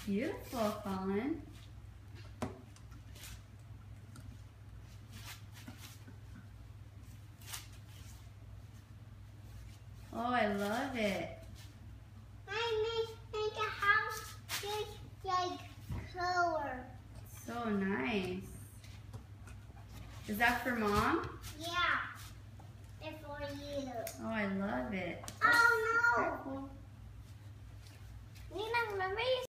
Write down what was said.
Beautiful, Colin. Oh, I love it. I make a house just like color. So nice. Is that for Mom? Yeah. They're for you. Oh, I love it. Oh no. Careful. Nina, remember you